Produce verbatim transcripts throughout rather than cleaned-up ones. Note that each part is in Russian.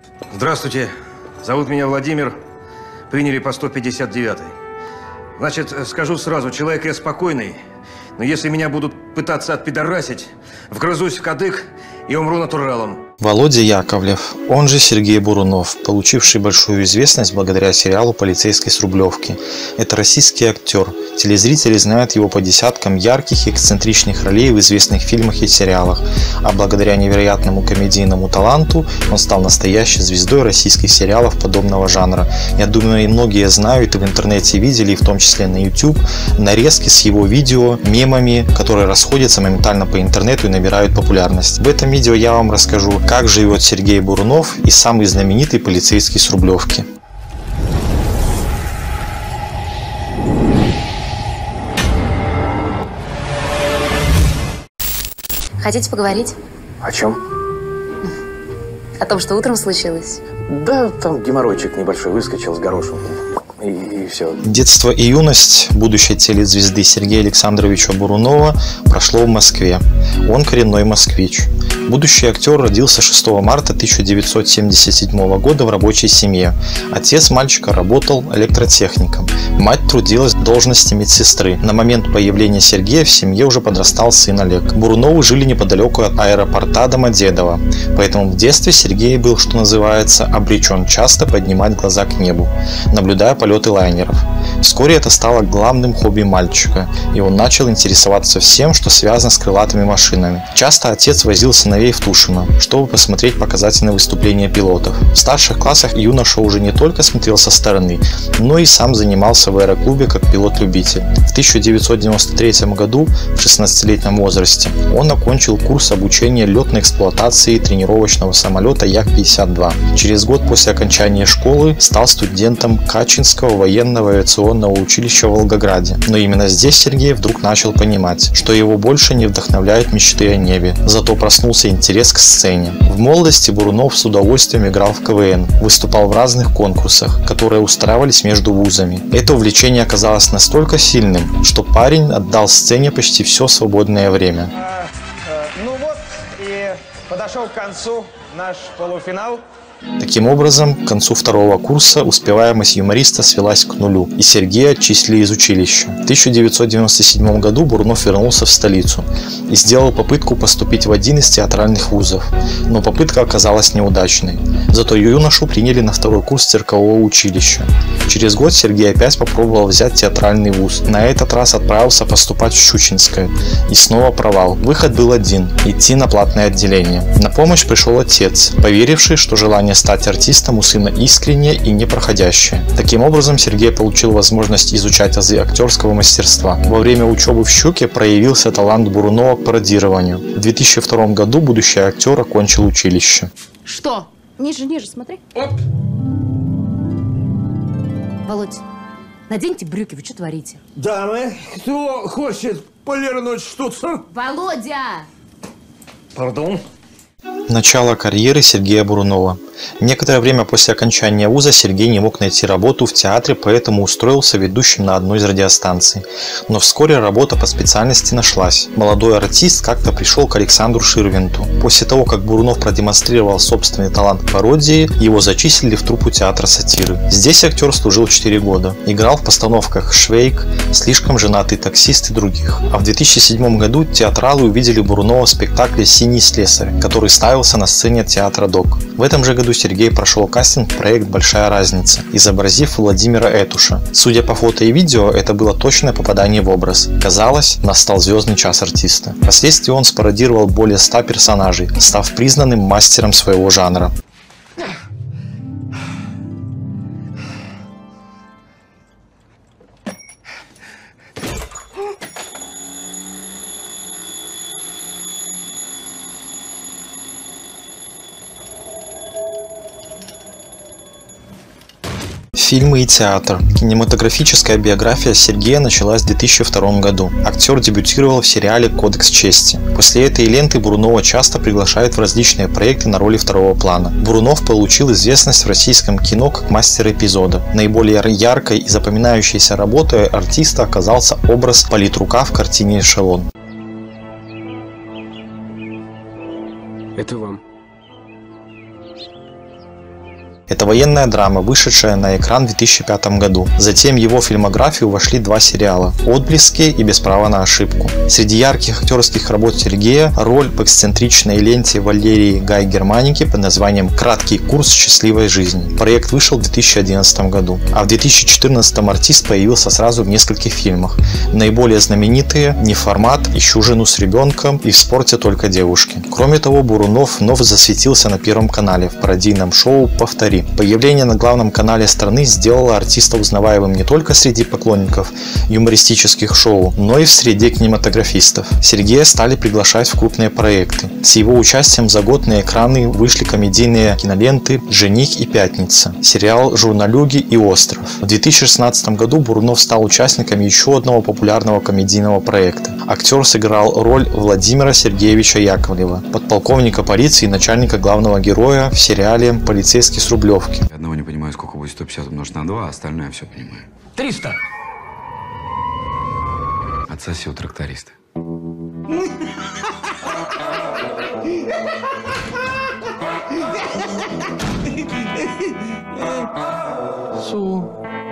Здравствуйте. Зовут меня Владимир. Приняли по сто пятьдесят девятой. Значит, скажу сразу, человек я спокойный, но если меня будут пытаться отпидорасить, вгрызусь в кадык и умру натуралом. Володя Яковлев, он же Сергей Бурунов, получивший большую известность благодаря сериалу «Полицейский с Рублевки». Это российский актер. Телезрители знают его по десяткам ярких и эксцентричных ролей в известных фильмах и сериалах, а благодаря невероятному комедийному таланту он стал настоящей звездой российских сериалов подобного жанра. Я думаю, и многие знают и в интернете видели, и в том числе на YouTube, нарезки с его видео, мемами, которые расходятся моментально по интернету и набирают популярность. В этом видео я вам расскажу, как живет Сергей Бурунов и самый знаменитый полицейский с Рублевки. Хотите поговорить? О чем? О том, что утром случилось? Да, там геморройчик небольшой выскочил с горошем. И, и все. Детство и юность будущей телезвезды Сергея Александровича Бурунова прошло в Москве. Он коренной москвич. Будущий актер родился шестого марта тысяча девятьсот семьдесят седьмого года в рабочей семье. Отец мальчика работал электротехником. Мать трудилась в должности медсестры. На момент появления Сергея в семье уже подрастал сын Олег. Буруновы жили неподалеку от аэропорта Домодедово. Поэтому в детстве Сергей был, что называется, обречен часто поднимать глаза к небу, наблюдая полеты лайнеров. Вскоре это стало главным хобби мальчика, и он начал интересоваться всем, что связано с крылатыми машинами. Часто отец возил сыновей в Тушино, чтобы посмотреть показательные выступления пилотов. В старших классах юноша уже не только смотрел со стороны, но и сам занимался в аэроклубе как пилот-любитель. В тысяча девятьсот девяносто третьем году, в шестнадцатилетнем возрасте, он окончил курс обучения летной эксплуатации тренировочного самолета Як пятьдесят два. Через год после окончания школы стал студентом Качинского военного авиационного училища в Волгограде. Но именно здесь Сергей вдруг начал понимать, что его больше не вдохновляют мечты о небе. Зато проснулся интерес к сцене. В молодости Бурунов с удовольствием играл в ка вэ эн, выступал в разных конкурсах, которые устраивались между вузами. Это увлечение оказалось настолько сильным, что парень отдал сцене почти все свободное время. А, а, ну вот и подошел к концу наш полуфинал. Таким образом, к концу второго курса успеваемость юмориста свелась к нулю, и Сергея отчислили из училища. В тысяча девятьсот девяносто седьмом году Бурунов вернулся в столицу и сделал попытку поступить в один из театральных вузов, но попытка оказалась неудачной. Зато юношу приняли на второй курс циркового училища. Через год Сергей опять попробовал взять театральный вуз. На этот раз отправился поступать в Щучинское, и снова провал. Выход был один – идти на платное отделение. На помощь пришел отец, поверивший, что желание стать артистом у сына искреннее и непроходящее. Таким образом, Сергей получил возможность изучать азы актерского мастерства. Во время учебы в Щуке проявился талант Бурунова к пародированию. В две тысячи втором году будущий актер окончил училище. Что? Ниже, ниже, смотри. Оп. Володь, наденьте брюки, вы что творите? Дамы, кто хочет полирнуть штуцер? Володя! Пардон? Начало карьеры Сергея Бурунова. Некоторое время после окончания вуза Сергей не мог найти работу в театре, поэтому устроился ведущим на одной из радиостанций. Но вскоре работа по специальности нашлась. Молодой артист как-то пришел к Александру Ширвинту. После того, как Бурунов продемонстрировал собственный талант к пародии, его зачислили в труппу театра сатиры. Здесь актер служил четыре года. Играл в постановках «Швейк», «Слишком женатый таксист» и других. А в две тысячи седьмом году театралы увидели Бурунова в спектакле «Синий слесарь», который ставился на сцене театра ДОК. В этом же году Сергей прошел кастинг в проект «Большая разница», изобразив Владимира Этуша. Судя по фото и видео, это было точное попадание в образ. Казалось, настал звездный час артиста. Впоследствии он спародировал более ста персонажей, став признанным мастером своего жанра. Фильмы и театр. Кинематографическая биография Сергея началась в две тысячи втором году. Актер дебютировал в сериале «Кодекс чести». После этой ленты Бурунова часто приглашают в различные проекты на роли второго плана. Бурунов получил известность в российском кино как мастер эпизода. Наиболее яркой и запоминающейся работой артиста оказался образ политрука в картине «Эшелон». Это вам. Это военная драма, вышедшая на экран в две тысячи пятом году. Затем в его фильмографию вошли два сериала «Отблески» и «Без права на ошибку». Среди ярких актерских работ Сергея роль в эксцентричной ленте Валерии Гай Германики под названием «Краткий курс счастливой жизни». Проект вышел в две тысячи одиннадцатом году, а в две тысячи четырнадцатом артист появился сразу в нескольких фильмах. Наиболее знаменитые «Неформат», «Ищу жену с ребенком» и «В спорте только девушки». Кроме того, Бурунов вновь засветился на Первом канале в пародийном шоу «Повтори». Появление на главном канале страны сделало артиста узнаваемым не только среди поклонников юмористических шоу, но и в среде кинематографистов. Сергея стали приглашать в крупные проекты. С его участием за год на экраны вышли комедийные киноленты «Жених» и «Пятница», сериал «Журналюги» и «Остров». В две тысячи шестнадцатом году Бурунов стал участником еще одного популярного комедийного проекта. Актер сыграл роль Владимира Сергеевича Яковлева, подполковника полиции и начальника главного героя в сериале «Полицейский с Рублевки». Я одного не понимаю, сколько будет сто пятьдесят умножить на два, а остальное я все понимаю. триста. Отсоси у тракториста. Су.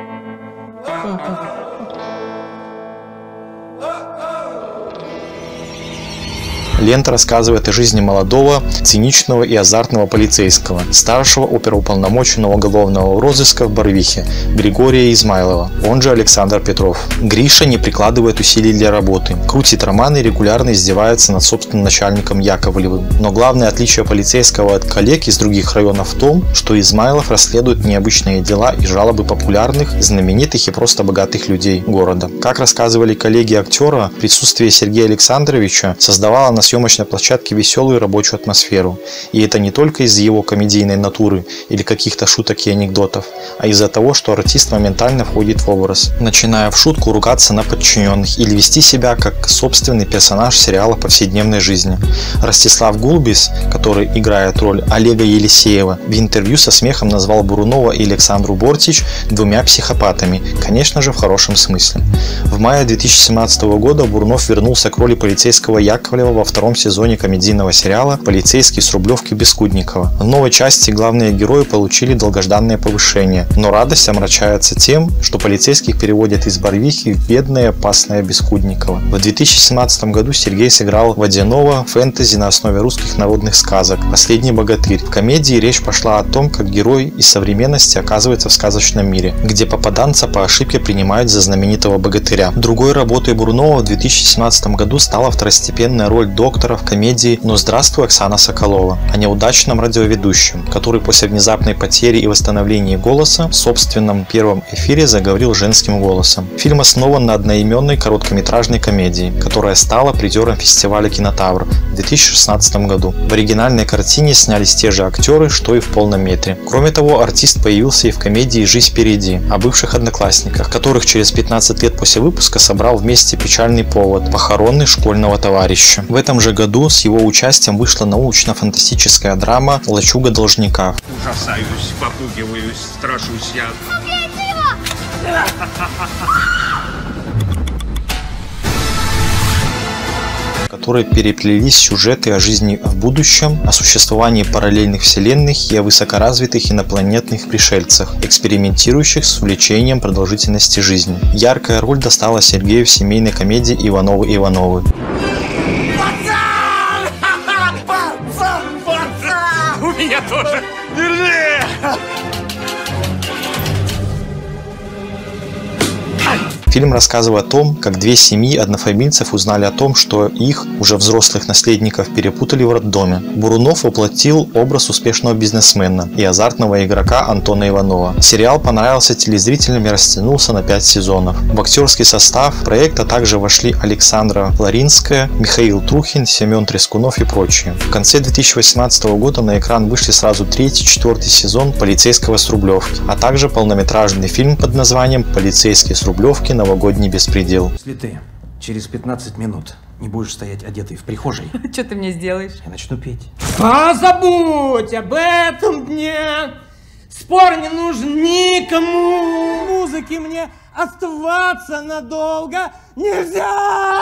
Лента рассказывает о жизни молодого, циничного и азартного полицейского, старшего оперуполномоченного уголовного розыска в Барвихе Григория Измайлова, он же Александр Петров. Гриша не прикладывает усилий для работы, крутит романы и регулярно издевается над собственным начальником Яковлевым. Но главное отличие полицейского от коллег из других районов в том, что Измайлов расследует необычные дела и жалобы популярных, знаменитых и просто богатых людей города. Как рассказывали коллеги актера, присутствие Сергея Александровича создавало на съемочной площадке веселую рабочую атмосферу. И это не только из-за его комедийной натуры или каких-то шуток и анекдотов, а из-за того, что артист моментально входит в образ, начиная в шутку ругаться на подчиненных или вести себя как собственный персонаж сериала повседневной жизни. Ростислав Гулбис, который играет роль Олега Елисеева, в интервью со смехом назвал Бурунова и Александру Бортич двумя психопатами, конечно же в хорошем смысле. В мае две тысячи семнадцатого года Бурунов вернулся к роли полицейского Яковлева во втором сезоне комедийного сериала «Полицейский с Рублевки» Бескудникова. В новой части главные герои получили долгожданное повышение, но радость омрачается тем, что полицейских переводят из Барвихи в бедное, опасное Бескудниково. В две тысячи семнадцатом году Сергей сыграл водяного фэнтези на основе русских народных сказок «Последний богатырь». В комедии речь пошла о том, как герой из современности оказывается в сказочном мире, где попаданца по ошибке принимают за знаменитого богатыря. Другой работой Бурунова в две тысячи семнадцатом году стала второстепенная роль доктора в комедии «Ну здравствуй, Оксана Соколова» о неудачном радиоведущем, который после внезапной потери и восстановления голоса в собственном первом эфире заговорил женским голосом. Фильм основан на одноименной короткометражной комедии, которая стала призером фестиваля «Кинотавр» в две тысячи шестнадцатом году. В оригинальной картине снялись те же актеры, что и в полном метре. Кроме того, артист появился и в комедии «Жизнь впереди» о бывших одноклассниках, которых через пятнадцать лет после выпуска собрал вместе печальный повод – похоронный школьного товарища. В этом же году с его участием вышла научно-фантастическая драма «Лачуга должника». Ужасаюсь, попугиваюсь, страшусь я. В которой переплелись сюжеты о жизни в будущем, о существовании параллельных вселенных и о высокоразвитых инопланетных пришельцах, экспериментирующих с увеличением продолжительности жизни. Яркая роль досталась Сергею в семейной комедии «Ивановы Ивановы». У меня тоже. Держи! Фильм рассказывает о том, как две семьи однофамильцев узнали о том, что их, уже взрослых наследников, перепутали в роддоме. Бурунов воплотил образ успешного бизнесмена и азартного игрока Антона Иванова. Сериал понравился телезрителям и растянулся на пять сезонов. В актерский состав проекта также вошли Александра Ларинская, Михаил Трухин, Семен Трескунов и прочие. В конце две тысячи восемнадцатого года на экран вышли сразу третий и четвертый сезон «Полицейского с Рублевки», а также полнометражный фильм под названием «Полицейский с Рублевки. Новогодний беспредел». Если ты через пятнадцать минут не будешь стоять одетый в прихожей, Что ты мне сделаешь? я начну петь. А забудь об этом дне, спор не нужен никому. Музыки мне оставаться надолго нельзя.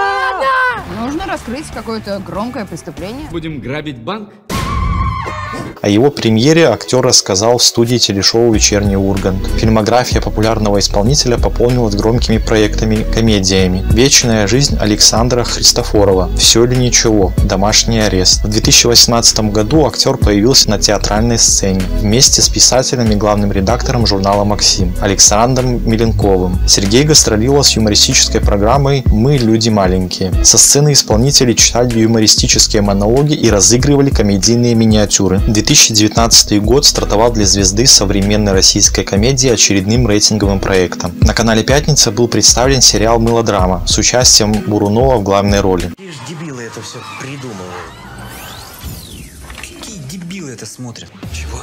Нужно раскрыть какое-то громкое преступление. Будем грабить банк? О его премьере актер рассказал в студии телешоу «Вечерний Ургант». Фильмография популярного исполнителя пополнилась громкими проектами-комедиями. «Вечная жизнь» Александра Христофорова, «Все или ничего», «Домашний арест». В две тысячи восемнадцатом году актер появился на театральной сцене вместе с писателем и главным редактором журнала «Максим» Александром Миленковым. Сергей гастролировал с юмористической программой «Мы люди маленькие». Со сцены исполнители читали юмористические монологи и разыгрывали комедийные миниатюры. две тысячи девятнадцатый год стартовал для звезды современной российской комедии очередным рейтинговым проектом. На канале «Пятница» был представлен сериал «Мелодрама» с участием Бурунова в главной роли. Лишь дебилы это все придумывают. Какие дебилы это смотрят? Чего?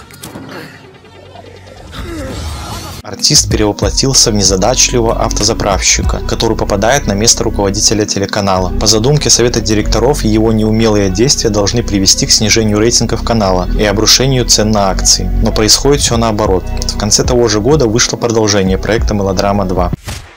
Артист перевоплотился в незадачливого автозаправщика, который попадает на место руководителя телеканала. По задумке совета директоров, его неумелые действия должны привести к снижению рейтингов канала и обрушению цен на акции. Но происходит все наоборот. В конце того же года вышло продолжение проекта «Мелодрама два».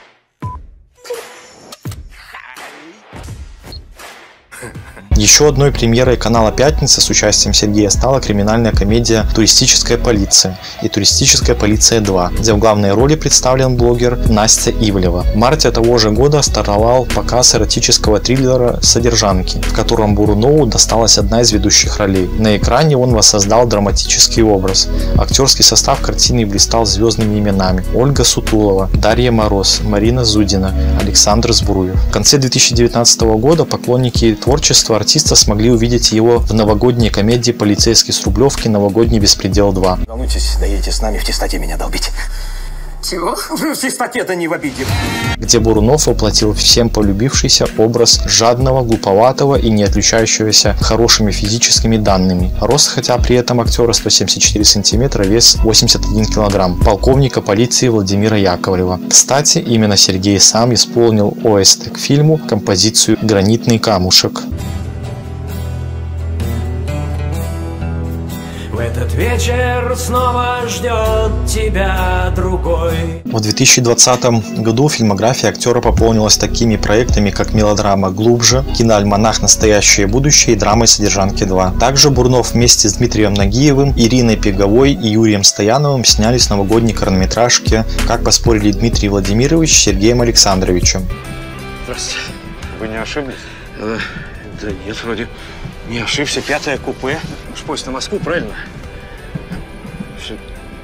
Еще одной премьерой канала «Пятница» с участием Сергея стала криминальная комедия «Туристическая полиция» и «Туристическая полиция два», где в главной роли представлен блогер Настя Ивлева. В марте того же года стартовал показ эротического триллера «Содержанки», в котором Бурунову досталась одна из ведущих ролей. На экране он воссоздал драматический образ. Актерский состав картины блистал звездными именами: Ольга Сутулова, Дарья Мороз, Марина Зудина, Александр Збруев. В конце две тысячи девятнадцатого года поклонники творчества артиста смогли увидеть его в новогодней комедии «Полицейский с Рублевки. Новогодний беспредел два». Волнуйтесь, даете с нами в чистоте меня долбить. Чего? В чистоте-то не в обиде. Где Бурунов воплотил всем полюбившийся образ жадного, глуповатого и не отличающегося хорошими физическими данными. Рост, хотя при этом актера сто семьдесят четыре сантиметра, вес восемьдесят один килограмм. Полковника полиции Владимира Яковлева. Кстати, именно Сергей сам исполнил о эс тэ к фильму композицию «Гранитный камушек». Этот вечер снова ждет тебя другой. В две тысячи двадцатом году фильмография актера пополнилась такими проектами, как мелодрама «Глубже», киноальманах «Настоящее будущее» и драмой «Содержанки два». Также Бурунов вместе с Дмитрием Нагиевым, Ириной Пеговой и Юрием Стояновым снялись в новогодней короткометражке «Как поспорили Дмитрий Владимирович с Сергеем Александровичем». Здравствуйте. Вы не ошиблись? Да, да нет, вроде не ошибся. Пятое купе. Уж поезд на Москву, правильно? Все.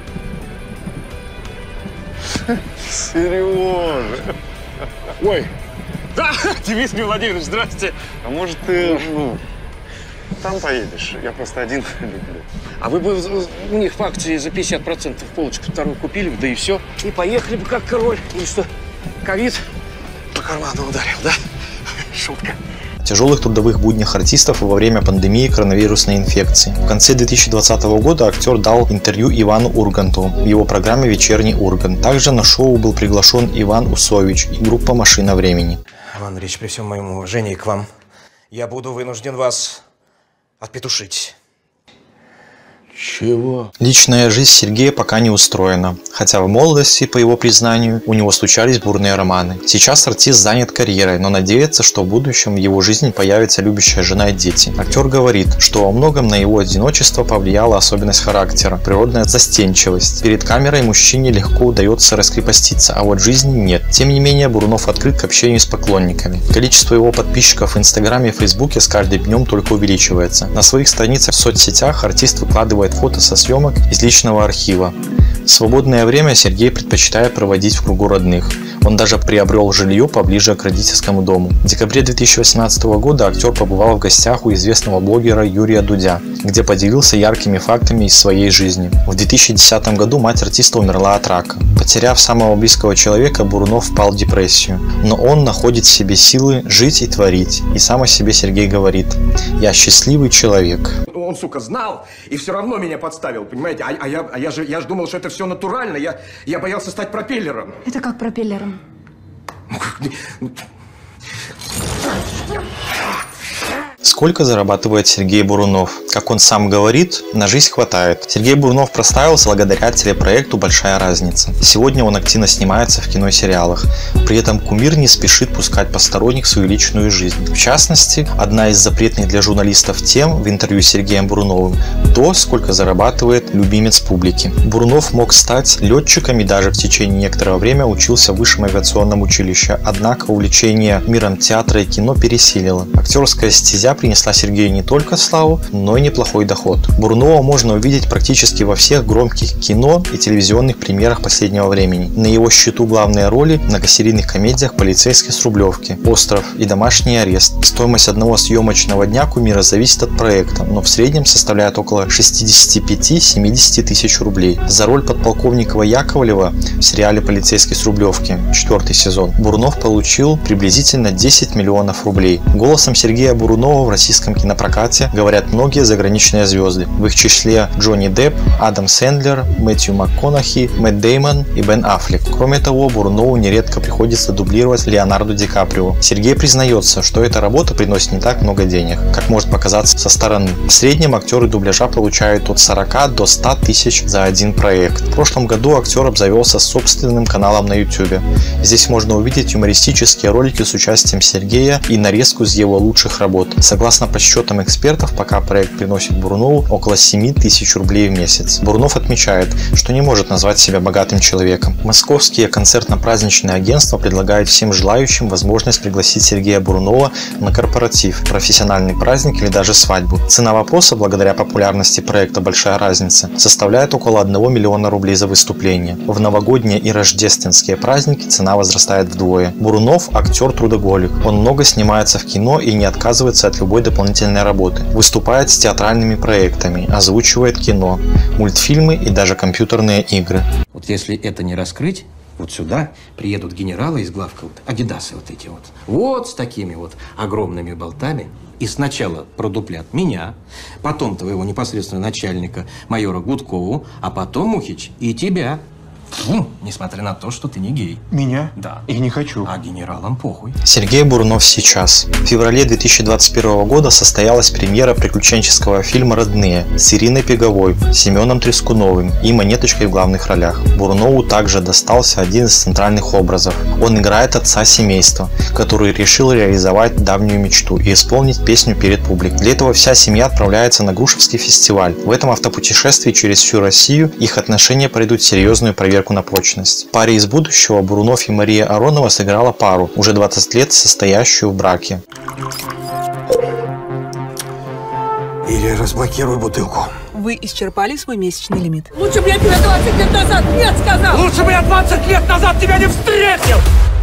Сережа! Ой! Да, Дмитрий Владимирович, здрасте! А может ты, ну, там поедешь? Я просто один люблю. А вы бы у них в акции за пятьдесят процентов полочку вторую купили бы, да и все. И поехали бы как король. И что, ковид по карману ударил, да? Шутка. В тяжелых трудовых буднях артистов во время пандемии коронавирусной инфекции. В конце две тысячи двадцатого года актер дал интервью Ивану Урганту в его программе «Вечерний Ургант». Также на шоу был приглашен Иван Усович и группа «Машина времени». Иван Ильич, при всем моем уважении к вам, я буду вынужден вас отпетушить. Чего? Личная жизнь Сергея пока не устроена, хотя в молодости, по его признанию, у него случались бурные романы. Сейчас артист занят карьерой, но надеется, что в будущем в его жизни появится любящая жена и дети. Актер говорит, что во многом на его одиночество повлияла особенность характера, природная застенчивость. Перед камерой мужчине легко удается раскрепоститься, а вот в жизни нет. Тем не менее, Бурунов открыт к общению с поклонниками. Количество его подписчиков в Инстаграме и Фейсбуке с каждым днем только увеличивается. На своих страницах в соцсетях артист выкладывает фото со съемок из личного архива. В свободное время Сергей предпочитает проводить в кругу родных. Он даже приобрел жилье поближе к родительскому дому. В декабре две тысячи восемнадцатого года актер побывал в гостях у известного блогера Юрия Дудя, где поделился яркими фактами из своей жизни. В две тысячи десятом году мать артиста умерла от рака. Потеряв самого близкого человека, Бурунов впал в депрессию. Но он находит в себе силы жить и творить. И сам о себе Сергей говорит: «Я счастливый человек». Он, сука, знал и все равно меня подставил, понимаете? А, а, я, а я, же, я же думал, что это все натурально. Я, я боялся стать пропеллером. Это как пропеллером? Ну, как... Сколько зарабатывает Сергей Бурунов? Как он сам говорит, на жизнь хватает. Сергей Бурунов прославился благодаря телепроекту «Большая разница». Сегодня он активно снимается в кино и сериалах. При этом кумир не спешит пускать посторонних в свою личную жизнь. В частности, одна из запретных для журналистов тем в интервью с Сергеем Буруновым – то, сколько зарабатывает любимец публики. Бурунов мог стать летчиком и даже в течение некоторого времени учился в высшем авиационном училище. Однако увлечение миром театра и кино пересилило. Актерская стезя принесла Сергею не только славу, но и неплохой доход. Бурунова можно увидеть практически во всех громких кино и телевизионных премьерах последнего времени. На его счету главные роли в многосерийных комедиях «Полицейский с Рублевки», «Остров» и «Домашний арест». Стоимость одного съемочного дня кумира зависит от проекта, но в среднем составляет около шестидесяти пяти — семидесяти тысяч рублей. За роль подполковника Яковлева в сериале «Полицейский с Рублевки» четвертый сезон Бурунов получил приблизительно десять миллионов рублей. Голосом Сергея Бурунова в российском кинопрокате говорят многие заграничные звезды. В их числе Джонни Депп, Адам Сэндлер, Мэтью МакКонахи, Мэтт Деймон и Бен Аффлек. Кроме того, Бурунову нередко приходится дублировать Леонардо Ди Каприо. Сергей признается, что эта работа приносит не так много денег, как может показаться со стороны. В среднем актеры дубляжа получают от сорока до ста тысяч за один проект. В прошлом году актер обзавелся собственным каналом на ютубе. Здесь можно увидеть юмористические ролики с участием Сергея и нарезку из его лучших работ. Согласно подсчетам экспертов, пока проект приносит Бурунову около семи тысяч рублей в месяц. Бурунов отмечает, что не может назвать себя богатым человеком. Московские концертно-праздничные агентства предлагают всем желающим возможность пригласить Сергея Бурунова на корпоратив, профессиональный праздник или даже свадьбу. Цена вопроса, благодаря популярности проекта «Большая разница», составляет около одного миллиона рублей за выступление. В новогодние и рождественские праздники цена возрастает вдвое. Бурунов – актер-трудоголик. Он много снимается в кино и не отказывается от любой дополнительной работы. Выступает с театральными проектами, озвучивает кино, мультфильмы и даже компьютерные игры. Вот если это не раскрыть, вот сюда приедут генералы из главка, вот, адидасы вот эти вот, вот с такими вот огромными болтами, и сначала продуплят меня, потом твоего непосредственного начальника, майора Гудкову, а потом, Мухич, и тебя. Фу, несмотря на то, что ты не гей. Меня? Да. Я не хочу. А генералам похуй. Сергей Бурунов сейчас. В феврале две тысячи двадцать первого года состоялась премьера приключенческого фильма «Родные» с Ириной Пеговой, Семеном Трескуновым и Монеточкой в главных ролях. Бурунову также достался один из центральных образов. Он играет отца семейства, который решил реализовать давнюю мечту и исполнить песню перед публикой. Для этого вся семья отправляется на Грушевский фестиваль. В этом автопутешествии через всю Россию их отношения пройдут серьезную проверку на прочность. В паре из будущего Бурунов и Мария Аронова сыграла пару, уже двадцать лет состоящую в браке. Или разблокируй бутылку. Вы исчерпали свой месячный лимит. Лучше бы я тебя двадцать лет назад нет сказал! Лучше бы я двадцать лет назад тебя не встретил!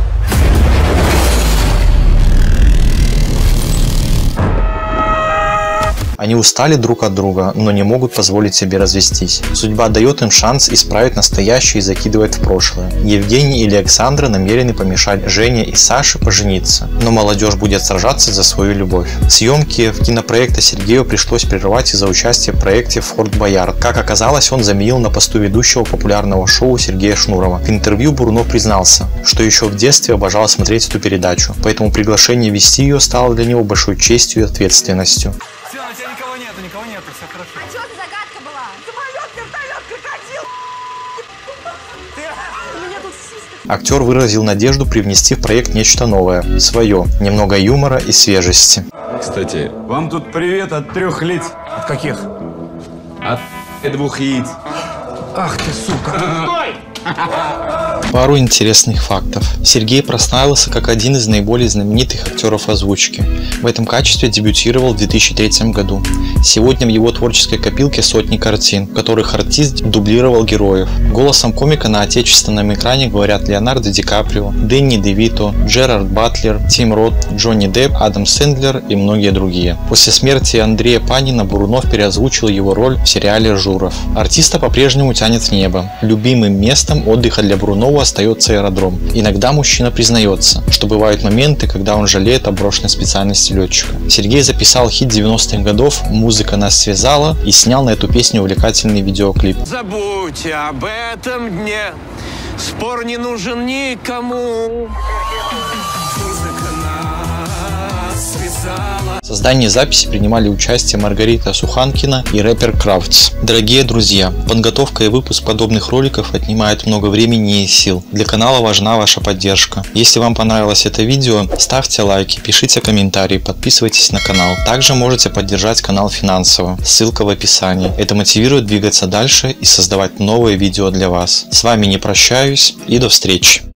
Они устали друг от друга, но не могут позволить себе развестись. Судьба дает им шанс исправить настоящее и закидывает в прошлое. Евгений и Александра намерены помешать Жене и Саше пожениться, но молодежь будет сражаться за свою любовь. Съемки в кинопроекта Сергею пришлось прервать из-за участия в проекте «Форт Боярд». Как оказалось, он заменил на посту ведущего популярного шоу Сергея Шнурова. В интервью Бурунов признался, что еще в детстве обожал смотреть эту передачу, поэтому приглашение вести ее стало для него большой честью и ответственностью. Никого нету, все хорошо. А что за загадка была? Самолет, вертолет, крокодил! У меня тут сиськи. Актер выразил надежду привнести в проект нечто новое, свое, немного юмора и свежести. Кстати, вам тут привет от трех лиц. От каких? От двух яиц. Ах ты, сука! Стой! Пару интересных фактов. Сергей прославился как один из наиболее знаменитых актеров озвучки. В этом качестве дебютировал в две тысячи третьем году. Сегодня в его творческой копилке сотни картин, в которых артист дублировал героев. Голосом комика на отечественном экране говорят Леонардо Ди Каприо, Дэнни Де Вито, Джерард Батлер, Тим Рот, Джонни Депп, Адам Сэндлер и многие другие. После смерти Андрея Панина Бурунов переозвучил его роль в сериале «Журов». Артиста по-прежнему тянет в небо. Любимым местом отдыха для Бурунова остается аэродром. Иногда мужчина признается, что бывают моменты, когда он жалеет о брошенной специальности летчика. Сергей записал хит девяностых годов «Музыка нас связала» и снял на эту песню увлекательный видеоклип. Забудь об этом дне, спор не нужен никому. Музыка нас связала. В создании записи принимали участие Маргарита Суханкина и рэпер Крафтс. Дорогие друзья, подготовка и выпуск подобных роликов отнимает много времени и сил. Для канала важна ваша поддержка. Если вам понравилось это видео, ставьте лайки, пишите комментарии, подписывайтесь на канал. Также можете поддержать канал финансово. Ссылка в описании. Это мотивирует двигаться дальше и создавать новые видео для вас. С вами не прощаюсь и до встречи.